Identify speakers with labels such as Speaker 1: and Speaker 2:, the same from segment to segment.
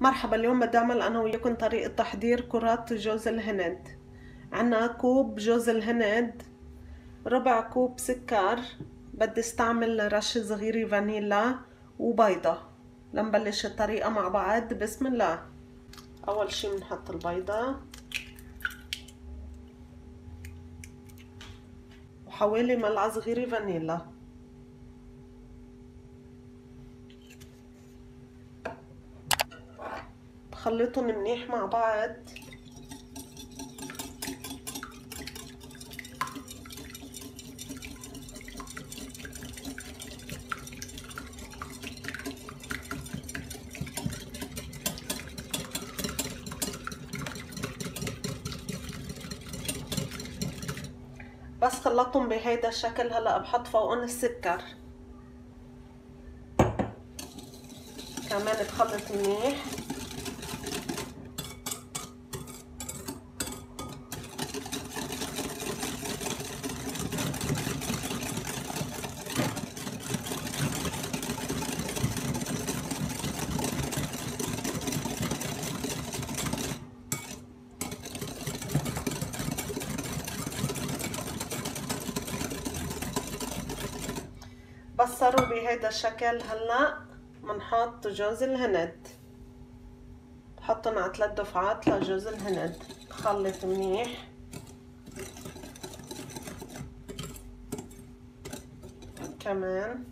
Speaker 1: مرحبا، اليوم بدي اعمل انا وياكم طريقة تحضير كرات جوز الهند. عنا كوب جوز الهند، ربع كوب سكر، بدي استعمل رشة صغيرة فانيلا وبيضة. لنبلش الطريقة مع بعض. بسم الله. اول شي بنحط البيضة وحوالي ملعقة صغيرة فانيلا. بخلطهم منيح مع بعض. بس خلطتهم بهيدا الشكل، هلا بحط فوقهم السكر كمان، بخلط منيح. بس صاروا بهيدا الشكل، هلا بنحط جوز الهند. بحطهم على 3 دفعات لجوز الهند. بخلط منيح. كمان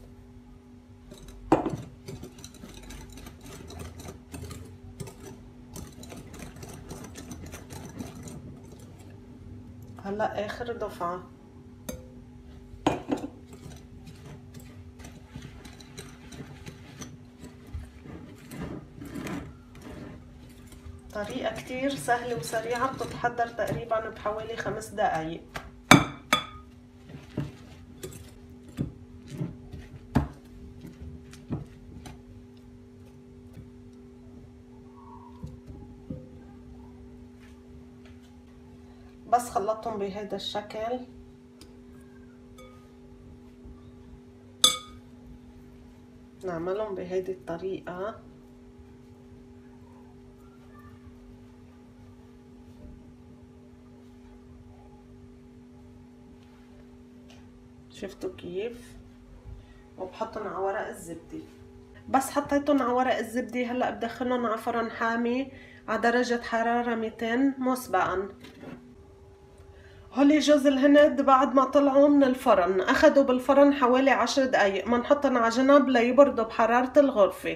Speaker 1: هلا اخر دفعة. طريقة كتير سهلة وسريعة، بتتحضر تقريبا بحوالي 5 دقايق. بس خلطتهم بهيدا الشكل. نعملهم بهيدي الطريقة. شفتوا كيف؟ وبحطهم على ورق الزبدة. بس حطيتهم على ورق الزبدة، هلا بدخلهم على فرن حامي على درجة حرارة 200 مسبقا. هولي جوز الهند بعد ما طلعوا من الفرن اخدوا بالفرن حوالي 10 دقايق، بنحطهم على جنب ليبردوا بحرارة الغرفة.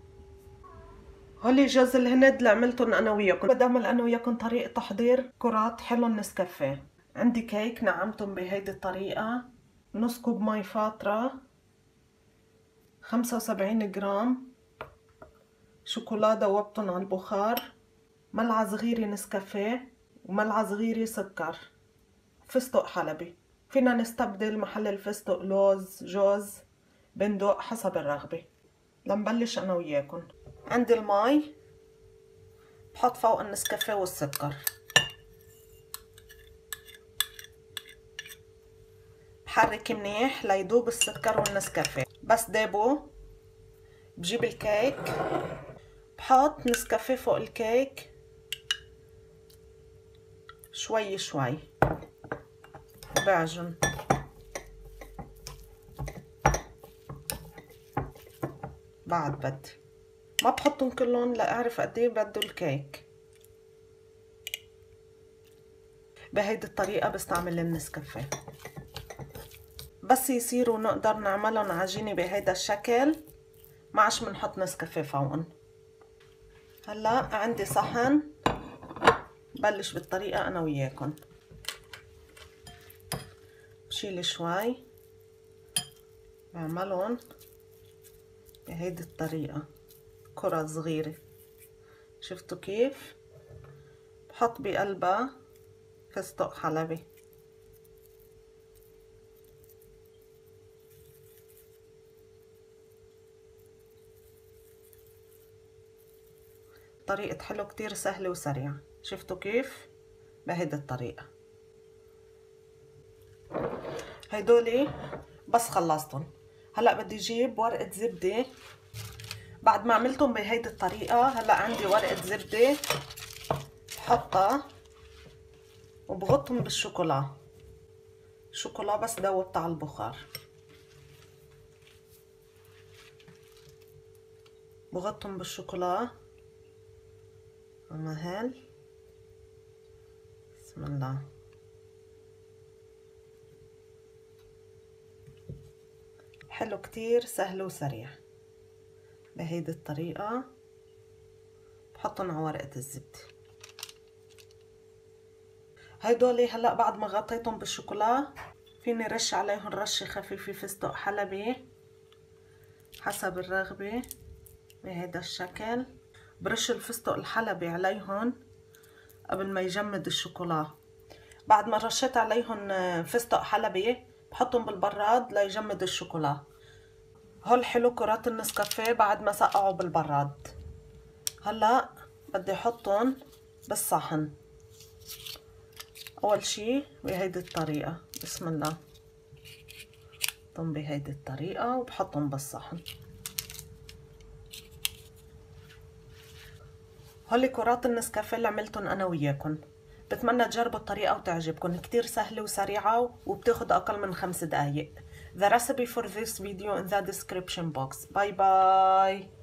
Speaker 1: هولي جوز الهند اللي عملتهم انا وياكم. بدي اعمل انا وياكم طريقة تحضير كرات حلو نسكافيه. عندي كيك نعمتهم بهيدي الطريقة. نص كوب مي فاترة، 75 جرام شوكولا دوبتهم على البخار، ملعقة صغيرة نسكافيه وملعقة صغيرة سكر، فستق حلبي. فينا نستبدل محل الفستق لوز، جوز، بندق حسب الرغبة. لنبلش انا وياكم. عندي المي، بحط فوق النسكافيه والسكر. بحرك منيح ليدوب السكر والنسكافيه. بس دابوا بجيب الكيك، بحط نسكافيه فوق الكيك شوي شوي، بعجن. بعد بدي ما بحطهم كلهم لاعرف قد ايه بده الكيك. بهيدي الطريقه بستعمل النسكافيه. بس يصيروا نقدر نعملهم عجينه بهيدا الشكل، ما عادش بنحط نسكافيه فوقن. هلا عندي صحن، بلش بالطريقه انا وياكم. بشيل شوي، بعملهم بهيدي الطريقه كرة صغيره. شفتوا كيف؟ بحط بقلبها فستق حلبي. طريقة حلو كتير سهلة وسريعة. شفتوا كيف؟ بهيدي الطريقة. هيدولي بس خلصتهم. هلا بدي اجيب ورقة زبدة، بعد ما عملتهم بهيدي الطريقة، هلا عندي ورقة زبدة بحطها وبغطهم بالشوكولا. شوكولا بس دوبتها على البخار، بغطهم بالشوكولا مهل. بسم الله. حلو كتير، سهل وسريع. بهيدي الطريقة بحطهم على ورقة الزبدة. هيدولي هلأ بعد ما غطيتهم بالشوكولا فيني رش عليهم رشة خفيفة فستق حلبي حسب الرغبة بهيدا الشكل. برش الفستق الحلبي عليهم قبل ما يجمد الشوكولا. بعد ما رشيت عليهم فستق حلبي بحطهم بالبراد ليجمد الشوكولا. هول حلو كرات النسكافيه بعد ما سقعوا بالبراد. هلا بدي احطهم بالصحن. اول شي بهيدي الطريقة، بسم الله، بحطهم بهيدي الطريقة وبحطهم بالصحن. هولي كرات النسكافيه اللي عملتهم انا وياكم. بتمنى تجربوا الطريقة وتعجبكم. كتير سهلة وسريعة وبتاخد اقل من 5 دقايق. The recipe for this video in the description box. Bye bye.